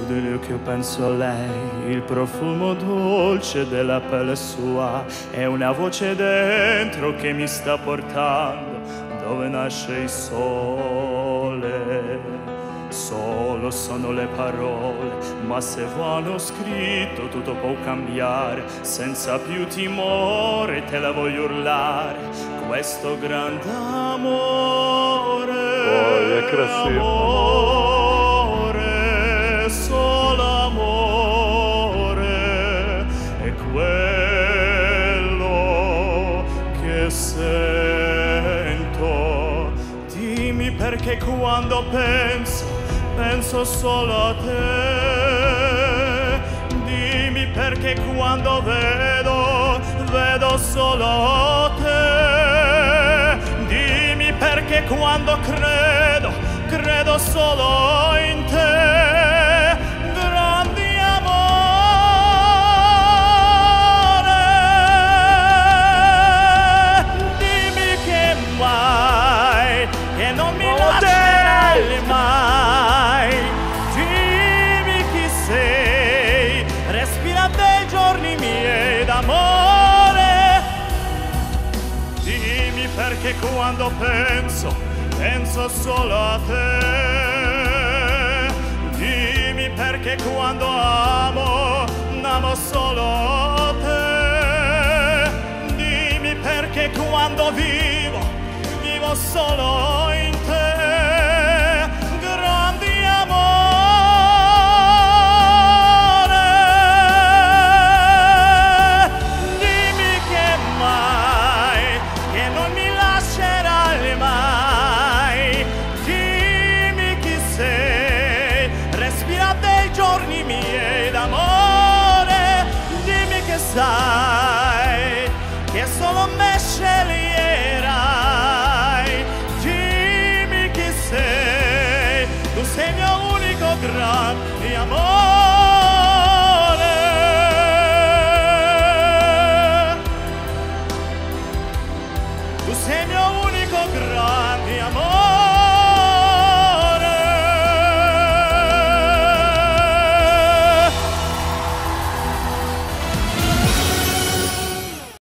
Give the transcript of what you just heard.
di che penso a lei, il profumo dolce della pelle sua, è una voce dentro che mi sta portando dove nasce il sole. Solo sono le parole, ma se vanno scritto tutto può cambiare. Senza più timore te la voglio urlare, questo grande amore. Ой, як красиво. Amore, solo amore, è quello che sento. Dimmi perché quando penso solo a te. Dimmi perché quando vedo solo te. Dimmi perché quando credo solo in te. Grande amore, dimmi che mai, che non mi lascerai mai. Dimmi chi sei, respira dei giorni miei d'amore. Dimmi perché quando penso solo a te. Dimmi perché quando amo solo te. Dimmi perché quando vivo solo in te. Grande amore, dimmi che mai, che non mi lascerai mai. Dimmi chi sei, respira dei giorni miei d'amore. Dimmi che sai che solo me sceglierai. Dimmi chi sei, tu sei mio unico grande amore. Tu sei mio unico grande